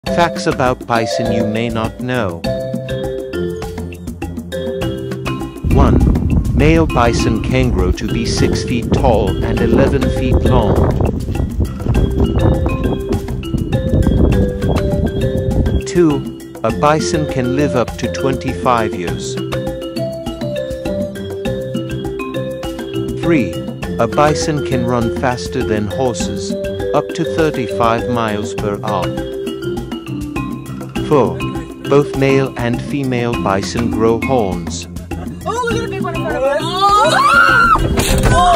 Facts about bison you may not know. 1. Male bison can grow to be 6 feet tall and 11 feet long. 2. A bison can live up to 25 years. 3. A bison can run faster than horses, up to 35 miles per hour. 4. Both male and female bison grow horns. Oh, look at the big one in front of us. Oh!